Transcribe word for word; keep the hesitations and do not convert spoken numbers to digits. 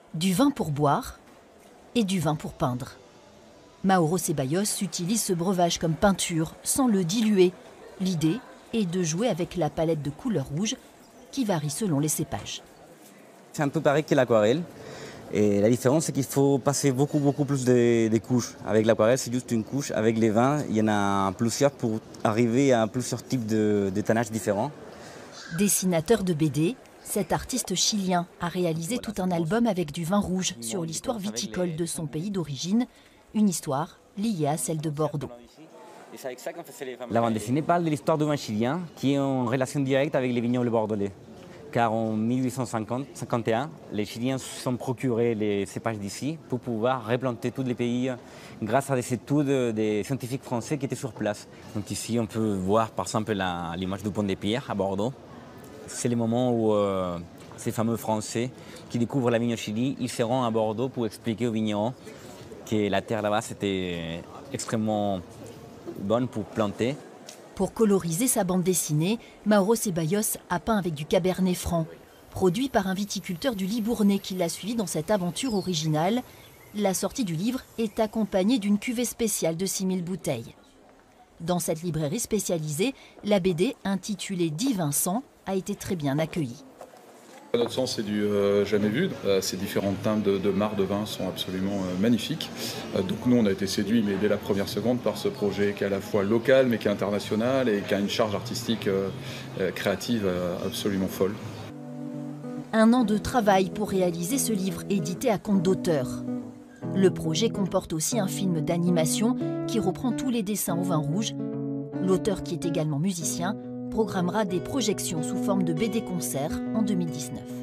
Du vin pour boire et du vin pour peindre. Mauro Ceballos utilise ce breuvage comme peinture, sans le diluer. L'idée est de jouer avec la palette de couleurs rouges qui varie selon les cépages. C'est un peu pareil que l'aquarelle. Et la différence, c'est qu'il faut passer beaucoup, beaucoup plus de, de couches. Avec l'aquarelle, c'est juste une couche. Avec les vins, il y en a plusieurs pour arriver à plusieurs types de, de tannages différents. Dessinateur de B D, cet artiste chilien a réalisé tout un album avec du vin rouge sur l'histoire viticole de son pays d'origine, une histoire liée à celle de Bordeaux. La bande dessinée parle de l'histoire du vin chilien qui est en relation directe avec les vignobles bordelais. Car en mille huit cent cinquante et un, les Chiliens se sont procurés les cépages d'ici pour pouvoir replanter tous les pays grâce à des études des scientifiques français qui étaient sur place. Donc ici, on peut voir par exemple l'image du Pont des Pierres à Bordeaux. C'est le moment où euh, ces fameux Français qui découvrent la vigne au Chili, ils se rendent à Bordeaux pour expliquer aux vignerons que la terre là-bas c'était extrêmement bonne pour planter. Pour coloriser sa bande dessinée, Mauro Ceballos a peint avec du cabernet franc, produit par un viticulteur du Libournais qui l'a suivi dans cette aventure originale. La sortie du livre est accompagnée d'une cuvée spéciale de six mille bouteilles. Dans cette librairie spécialisée, la B D intitulée dix Vincent a été très bien accueillie. À notre sens, c'est du euh, jamais vu. Euh, ces différentes teintes de, de marcs de vin sont absolument euh, magnifiques. Euh, donc nous, on a été séduits, mais dès la première seconde, par ce projet qui est à la fois local, mais qui est international et qui a une charge artistique euh, euh, créative euh, absolument folle. Un an de travail pour réaliser ce livre édité à compte d'auteur. Le projet comporte aussi un film d'animation qui reprend tous les dessins au vin rouge. L'auteur, qui est également musicien, programmera des projections sous forme de B D-concert en deux mille dix-neuf.